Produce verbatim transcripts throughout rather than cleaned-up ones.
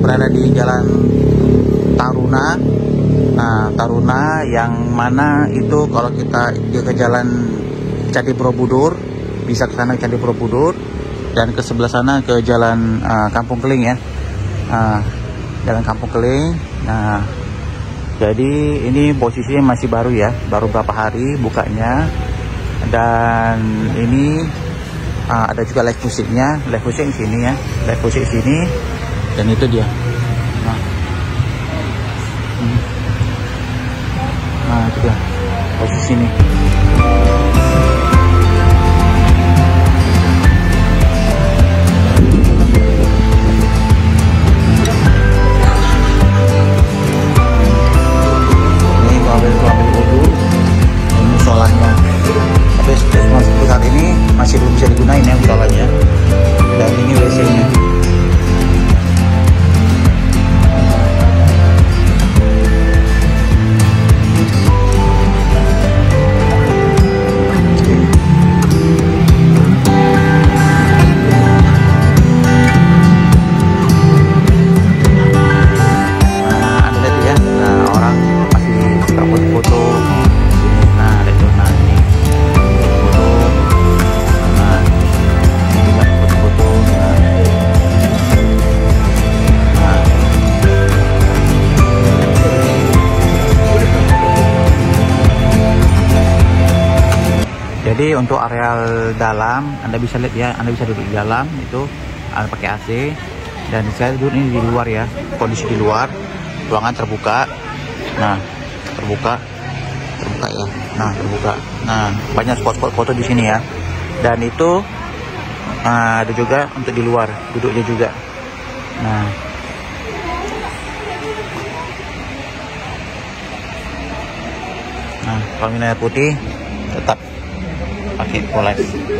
berada di Jalan Taruna. Nah, Taruna yang mana itu kalau kita ke Jalan Candi Borobudur, bisa ke sana Candi Borobudur, dan ke sebelah sana ke Jalan uh, Kampung Keling ya. Uh, Jalan Kampung Keling. Nah, jadi ini posisinya masih baru ya, baru berapa hari bukanya. Dan ini uh, ada juga live musiknya, live musik di sini ya, live musik di sini. Dan itu dia. Nah, hmm. nah itu dia posisi ini. Saat ini masih belum bisa digunain ya musolanya. Dan ini W C-nya. Jadi untuk areal dalam, Anda bisa lihat ya, Anda bisa duduk di dalam itu, Anda pakai A C. Dan saya duduk ini di luar ya, kondisi di luar, ruangan terbuka. Nah, terbuka, terbuka ya. Nah, terbuka. Nah, banyak spot-spot foto di sini ya. Dan itu uh, ada juga untuk di luar, duduknya juga. Nah, nah kalau minum air putih tetap pakai poles.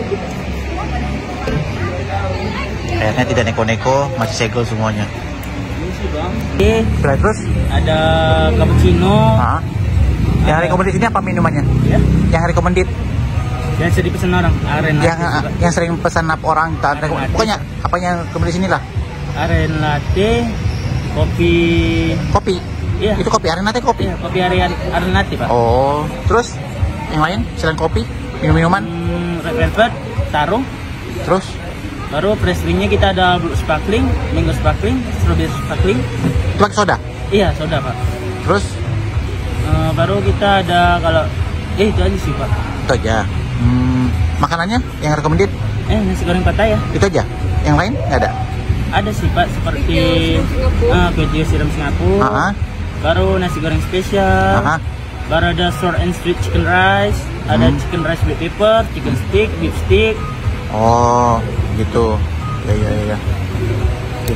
Airnya tidak neko-neko, masih segel semuanya. Ini Oke, terus ada cappuccino. nah, yang rekomendasi ini apa minumannya? Ya. Yang rekomendasi Yang sering pesan orang, aren latte. yang juga. yang sering pesan orang, tak Aren latte. pokoknya apa yang rekomendasi sini lah. Aren latte, kopi. Kopi. Iya. Itu kopi aren latte kopi. Iya, kopi aren aren latte, Pak. Oh, terus yang lain selain kopi, minum-minuman? Hmm, red velvet, tarung. Terus Baru fresh drinknya kita ada blue sparkling, mango sparkling, strawberry sparkling. itu pakai soda. Iya, soda, Pak. Terus Eh, baru kita ada kalau eh itu aja sih, Pak. itu aja. Hmm, makanannya yang rekomendasi Eh nasi goreng Pattaya. itu aja. Yang lain nggak ada? Ada sih, Pak, seperti uh, kue siram Singapura. Ah, Baru nasi goreng spesial. ah, Baru ada short and sweet chicken rice. Ada Hmm. chicken rice black pepper, chicken stick, beef stick. oh, gitu. Ya, ya, ya. Oke.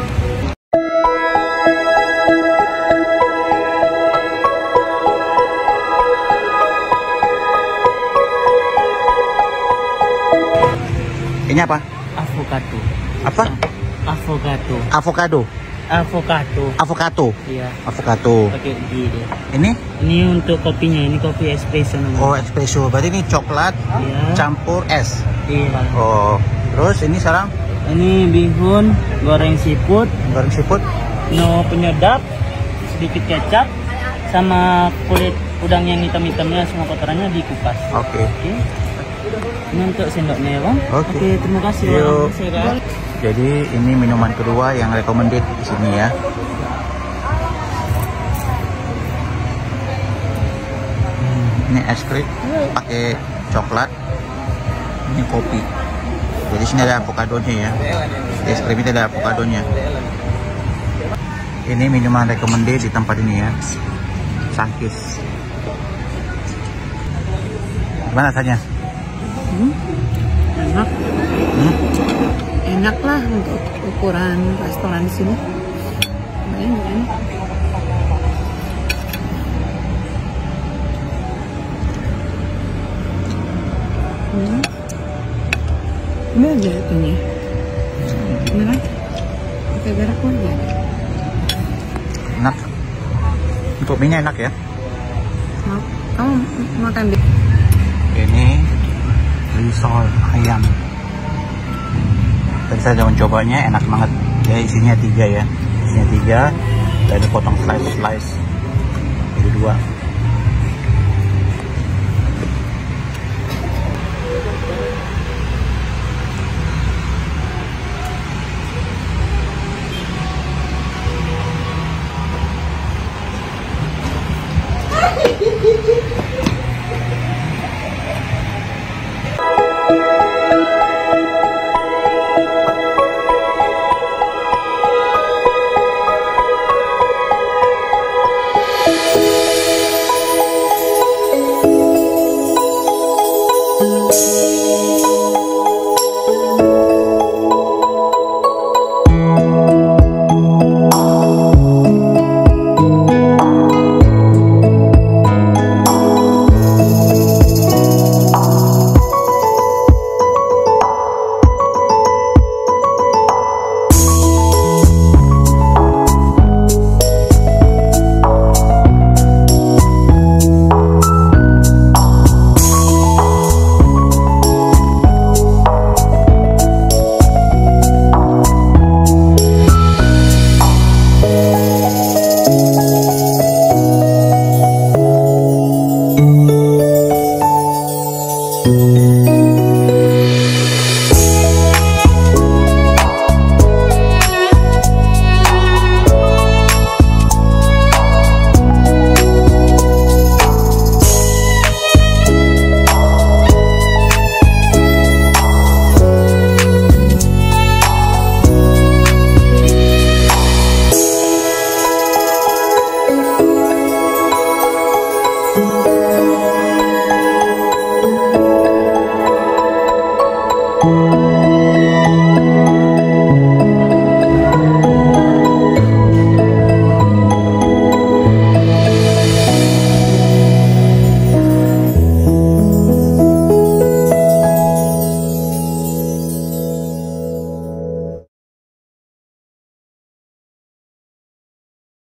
Ini apa? Avocado. Apa? Avocado. Avocado. Avocado. Avocado. Iya. Avocado. Pakai G dia. Ini? Ini untuk kopinya, ini kopi espresso namanya. Oh, espresso. Berarti ini coklat Iya. campur es. Iya. Oh, terus ini sekarang Ini bihun goreng siput, goreng seafood. no penyedap, sedikit kecap, sama kulit udang yang hitam-hitamnya semua kotorannya dikupas. Oke. Oke. Ini untuk sendoknya ya, Bang. Oke. Oke, terima kasih, Yuk. Bang. Terima kasih, Bang. Jadi ini minuman kedua yang recommended di sini ya. Hmm, ini es krim pakai coklat. Ini kopi. Jadi sini ada avokadonya ya. Es krim itu ada avokadonya. Ini minuman recommended di tempat ini ya. Sangkis. Gimana rasanya? Hmm, enak, Hmm? enak lah untuk ukuran restoran di sini. Lumayan enak. Hmm. Ini ada itunya. Ini kan pakai berak pun ya. Enak. Untuk mie enak ya. Mau kamu makan deh. Ini risol ayam. Tadi saya udah mencobanya, enak banget. Ya isinya tiga ya. nasinya tiga, dan ini potong slice slice jadi dua.